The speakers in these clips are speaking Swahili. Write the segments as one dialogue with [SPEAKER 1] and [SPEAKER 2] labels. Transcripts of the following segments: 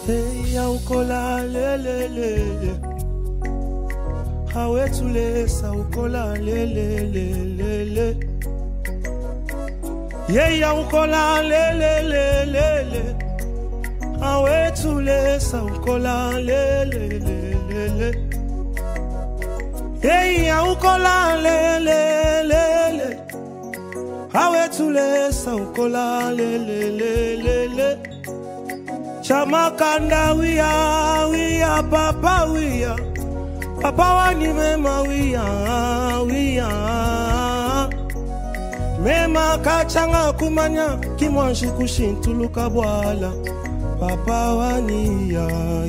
[SPEAKER 1] Hey, aukola le le le. Hawe tule sa ukola le le le le le. Hey, aukola le le le le le. Hawe tule sa ukola le le le le le. Hey, aukola le le le le. Hawe tule sa ukola le le le le le. Chamakanda wiya papa wiya. Papa wani mema wiya. Mema kachanga kumanya kimwanshi kushintuluka bwala. Papa wani ya.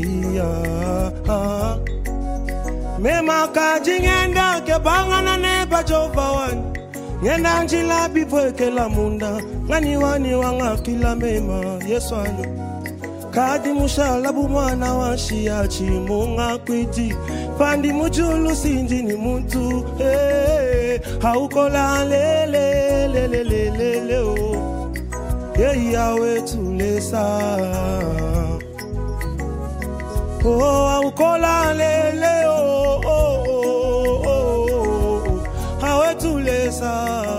[SPEAKER 1] Mema kajingenda kebangana neba jova wani. Ngenda njila bipweke la munda. Ngani wani wanga kila mema yeswani. Kadi mushala bumana wa shiachi munga kwiti. Pandi mujulu sinji ni muntu. Haukola le le le le le le le o. Yawe tulesa. Oh, haukola le le o. Yawe tulesa.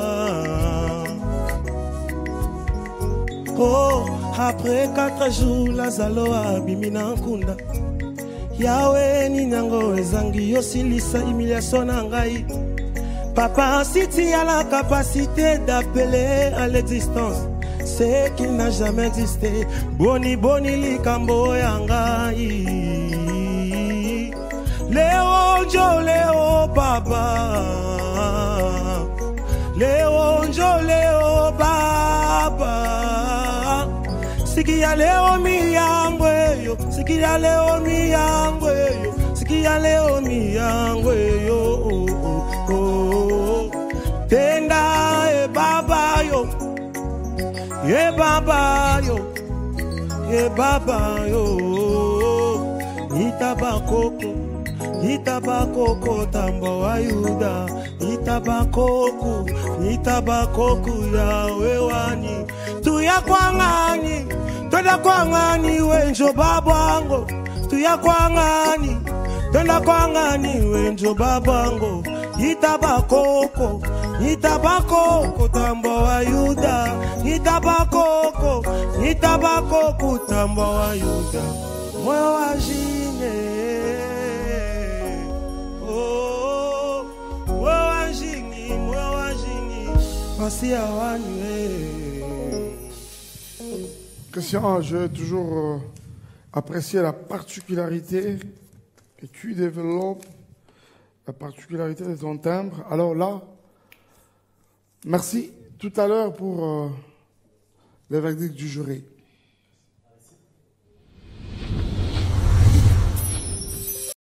[SPEAKER 1] Oh, après 4 jours, la zalo abimina nkunda. Yawe ni nyango ezangi yosilisa humiliation na ngai. Papa City a la capacité d'appeler à l'existence ce qui n'a jamais existé. Boni likambo yangai. Léo papa. Léo papa. Sikia leo miyangweyo, sikia leo miyangweyo, sikia leo miyangweyo. Tenda baba yo, baba yo. Nitabakoko tambo wa Yuda. Nitabakoku yawe wani. Tuya kwangani. Twenda kwangani wenjo babango. Tuya kwangani. Twenda kwangani wenjo babango. Nitabakoko tambo wa Yuda. Nitabakoko tambo wa Yuda. Moyo wa jine. Oh, moyo wa jini. Masi awani.
[SPEAKER 2] Christian, j'ai toujours apprécié la particularité que tu développes, la particularité de ton timbre. Alors là, merci tout à l'heure pour le verdict du jury.